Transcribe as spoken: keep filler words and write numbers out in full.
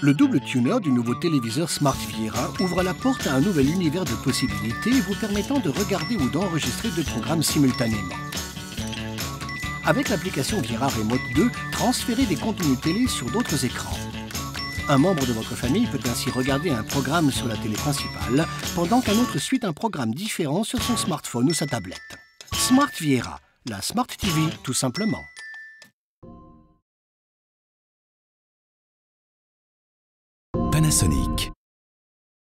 Le double tuner du nouveau téléviseur Smart Viera ouvre la porte à un nouvel univers de possibilités vous permettant de regarder ou d'enregistrer deux programmes simultanément. Avec l'application Viera Remote deux, transférez des contenus télé sur d'autres écrans. Un membre de votre famille peut ainsi regarder un programme sur la télé principale, pendant qu'un autre suit un programme différent sur son smartphone ou sa tablette. Smart Viera, la Smart T V tout simplement. Panasonic.